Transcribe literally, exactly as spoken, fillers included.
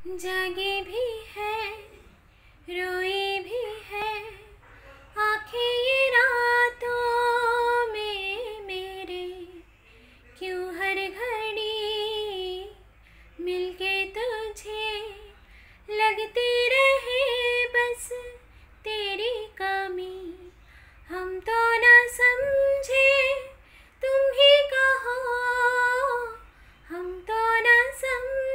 जागे भी है, रोए भी है, आँखें ये रातों में मेरे, क्यों हर घड़ी मिलके तुझे लगती रहे बस तेरी कमी। हम तो न समझे तुम ही कहो, हम तो न समझे